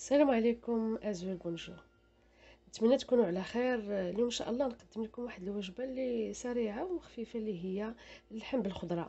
السلام عليكم ازول بونجور. نتمنى تكونوا على خير. اليوم ان شاء الله نقدم لكم واحد الوجبه اللي سريعه وخفيفه اللي هي اللحم بالخضره.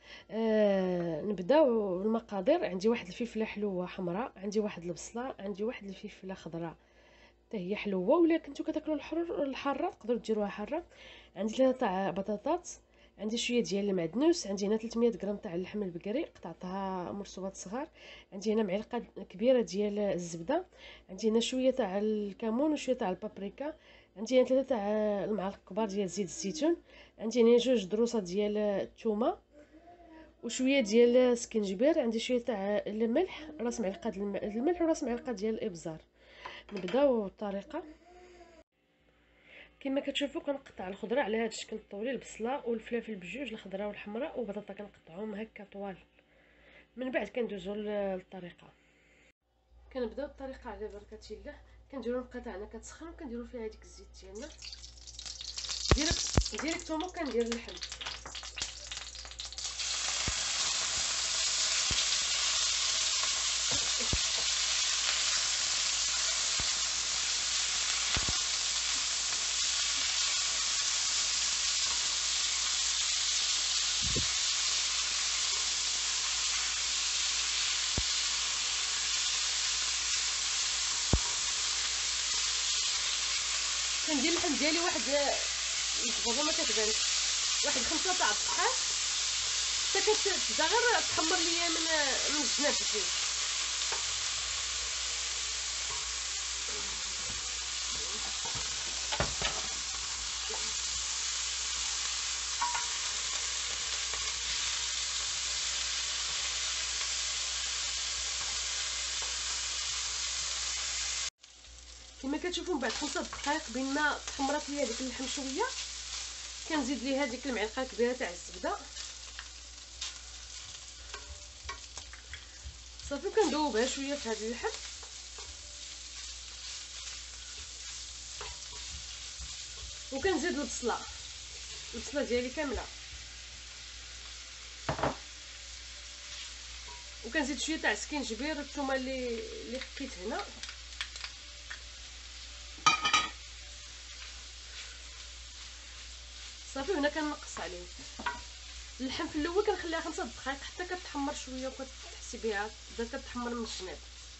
نبداو المقادير. عندي واحد الفلفله حلوه حمراء، عندي واحد البصله، عندي واحد الفلفله خضراء حتى هي حلوه، ولا كنتو كتاكلوا الحاره تقدروا ديروها حاره. عندي 3 تاع بطاطات، عندي شويه ديال المعدنوس، عندي هنا 300 غرام تاع اللحم البقري قطعتها مرصوبات صغار، عندي هنا معلقه كبيره ديال الزبده، عندي هنا شويه تاع الكمون وشويه تاع البابريكا، عندي هنا 3 تاع المعالق كبار ديال زيت الزيتون، عندي هنا 2 ضروسات ديال الثومه وشويه ديال السكنجبير، عندي شويه تاع الملح، راس معلقه الملح وراس معلقه ديال الابزار. نبداو الطريقه. كما كتشوفوا كنقطع الخضره على هذا الشكل الطولي، البصله والفلفل بجوج، الخضراء والحمراء، وبطاطا كنقطعهم هكا طوال. من بعد كندوزو للطريقه. كنبداو الطريقه على بركه الله. كنديروا القطعنا كتسخن وكنديروا فيها هذيك الزيت ديالنا ديريكتومون. كندير اللحم، كندير اللحم ديالي واحد الكبوبه ما كتبانش، واحد 5 تاع الدقائق حتى كتبدا غير تحمر ليا من الجناب الزيت. كما كتشوفوا من بعد 5 دقائق بين ما تحمرات ليا ديك اللحم شويه، كنزيد ليها ديك المعلقه الكبيره تاع الزبده صافي، كندوبها شويه في هذا اللحم. وكنزيد البصله ديالي كامله، وكنزيد شويه تاع السكينجبير والثومه اللي حكيت هنا. صافي هنا كنقص عليه اللحم. في الاول كنخليها 5 دقائق حتى كتحمر شويه وكتحسي بها بدات كتحمر من الجناب.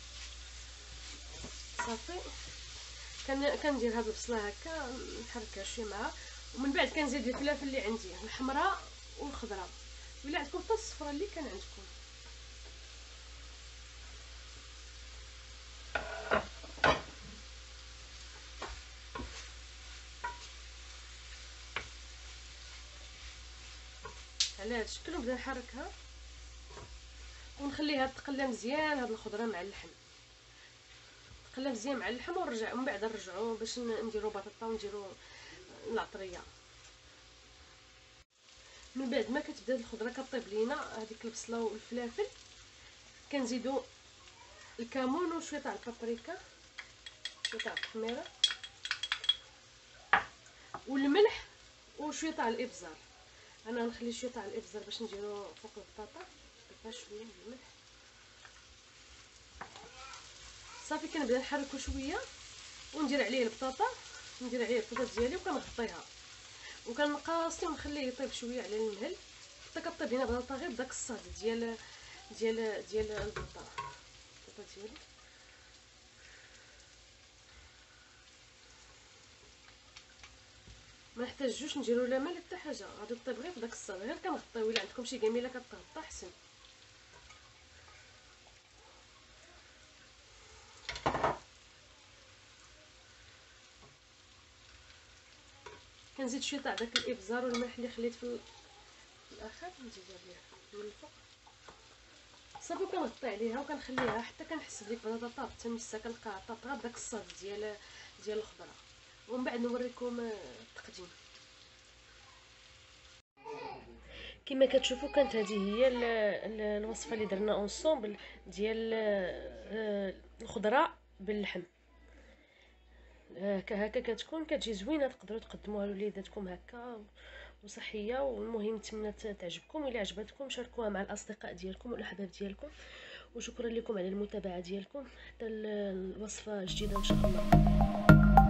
صافي كندير هاد البصله هكا نحركها شويه معها، ومن بعد كنزيد الفلافل اللي عندي الحمراء والخضراء، ولا عندكم حتى الصفراء اللي كان عندكم. على هذا الشكل ونبدا نحركها ونخليها تقلى مزيان. هاد الخضره مع اللحم تقلى مزيان مع اللحم، ونرجع ومن بعد نرجعوا باش نديروا بطاطا ونديروا العطريه. من بعد ما كتبدا الخضره كطيب لينا هذيك البصله والفلافل، كنزيدوا الكمون وشويه تاع البابريكا، شويه تاع التحميره والملح وشويه تاع الابزار. انا نخلي شويه تاع الابزار باش نديرو فوق البطاطا، شويه الملح. صافي كنبدا نحركو شويه وندير عليه البطاطا ديالي وكنغطيها وكنقاصي ونخليه يطيب شويه على المهل حتى كطيب هنا بطاطا غير بداك الصهد ديال البطاطا ديالي. ما نحتاجوش نديرو لا مال حتى حاجه، غادي طيب غير بداك الصهد، غير كنغطيو. الا عندكم شي كميله كتغطى احسن. كنزيد شويه تاع داك الابزار والملح اللي خليت في الاخر، نزيد عليه من الفوق. صافي كنغطي عليها وكنخليها حتى كنحس بليك البطاطا طابت تمسها، كنلقى عطات غير داك الصاد ديال الخضره. ومن بعد نوريكم التقديم. كما كتشوفوا كانت هذه هي الوصفه اللي درنا اونصومبل ديال الخضره باللحم. هكا كتكون كتجي زوينه، تقدروا تقدموها لوليداتكم هكا وصحيه. والمهم نتمنى تعجبكم. الا عجبتكم شاركوها مع الاصدقاء ديالكم والاحباب ديالكم، وشكرا لكم على المتابعه ديالكم. حتى الوصفه جديده ان شاء الله.